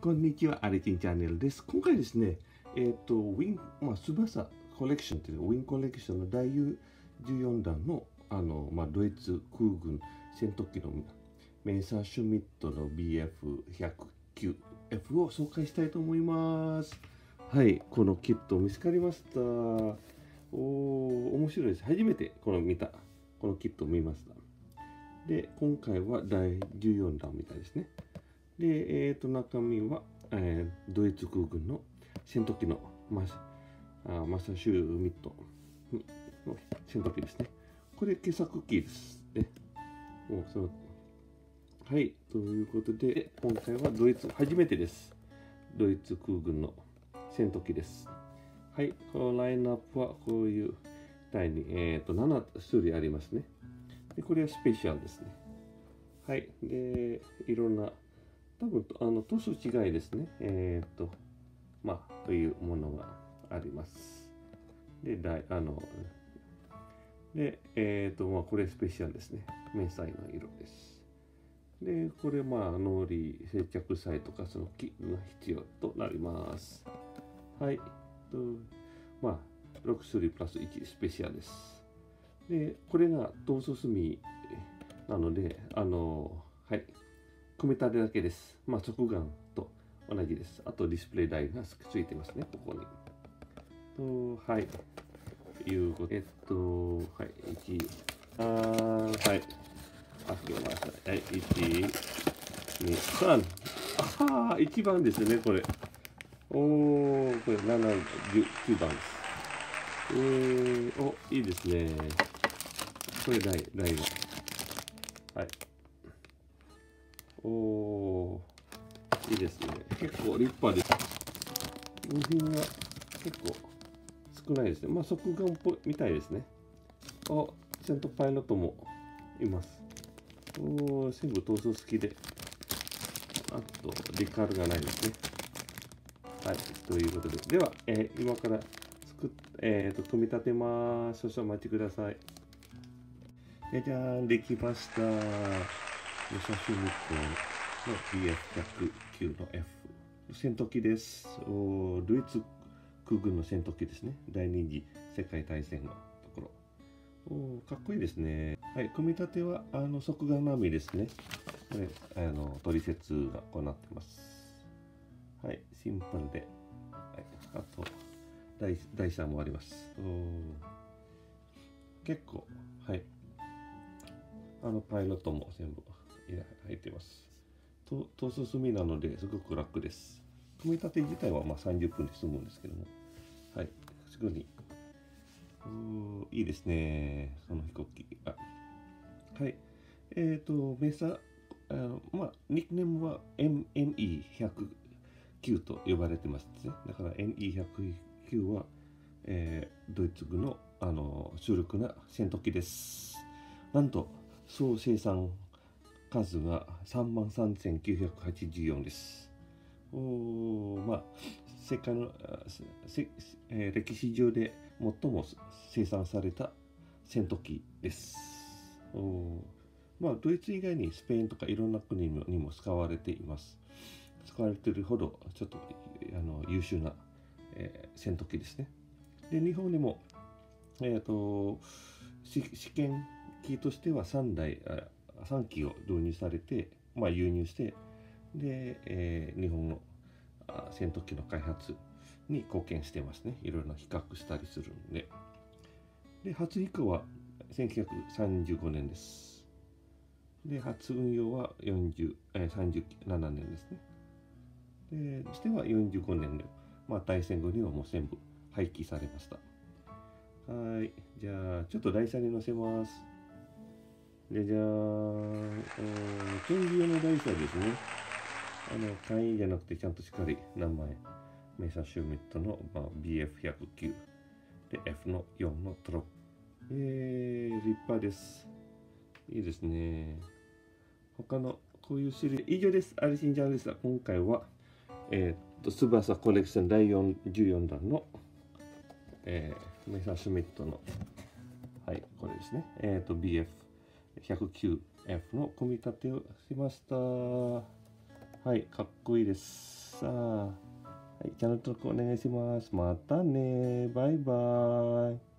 こんにちは、アレチンチャンネルです。今回ですね、ウィン、翼コレクションというウィンコレクションの第14弾の、ドイツ空軍戦闘機のメンサーシュミットの BF109F を紹介したいと思います。はい、このキット見つかりました。面白いです。初めてこのキットを見ました。で、今回は第14弾みたいですね。で、中身は、ドイツ空軍の戦闘機のマサシューミットの戦闘機ですね。これ、傑作機ですね。はい、ということで、今回は初めてです。ドイツ空軍の戦闘機です。はい、このラインナップはこういう台に、7種類ありますね。で、これはスペシャルですね。はい、で、いろんな多分塗装違いですね。というものがあります。で、これスペシャルですね。迷彩の色です。で、これノーリー接着剤とかその木が必要となります。はい。6種類プラス1スペシャルです。で、これが塗装墨なので、はい。組み立てだけです。側眼と同じです。あとディスプレイ台がついてますね、ここに。はい。いうこと。はい。はい。開けました。はい。1、2、3。1番ですね、これ。これ7、10、9番です。いいですね。これ台が。はい。いいですね。結構立派です。部品が結構少ないですね。側眼っぽいみたいですね。セントパイロットもいます。全部塗装付きで。あと、デカールがないですね。はい。ということで。では、今から組み立てます。少々お待ちください。じゃじゃーん、できました。武蔵ミットの BF109 の F 戦闘機です。ドイツ空軍の戦闘機ですね。第二次世界大戦のところ。かっこいいですね。はい、組み立ては側眼並みですね。これ取説がこうなってます。はい、シンプルで。はい、あと台車もあります。結構はいパイロットも全部入っています。塗装済みなのですごく楽です。組み立て自体は30分で済むんですけども、はい、すぐに。いいですね、その飛行機。はい。メーサー、ニックネームは ME109 と呼ばれてますね。だから ME109 は、ドイツ軍の、主力な戦闘機です。なんと、総生産数が33,984です。世界の歴史上で最も生産された戦闘機です。ドイツ以外にスペインとかいろんな国にも使われています。使われているほどちょっと優秀な、戦闘機ですね。で、日本にも、試験機としては3機を導入されて、輸入して、で、日本の戦闘機の開発に貢献してますね。いろいろな比較したりするんで。で、初飛行は1935年です。で、初運用は37年ですね。で、しては45年で、大戦後にはもう全部廃棄されました。はい。じゃあ、ちょっと台車に乗せます。で、じゃあ、展示用の台車ですね。簡易じゃなくてちゃんとしっかり名前、メーサーシュミットの、BF109 で F の4のトロップ。立派です。いいですね。他のこういう種類以上です。アリシンジャーでした。今回は、翼コレクション第14弾の、メーサーシュミットの、はい、これですね。BF109F の組み立てをしました。はい、かっこいいです。 さ。はい、チャンネル登録お願いします。またね。バイバーイ。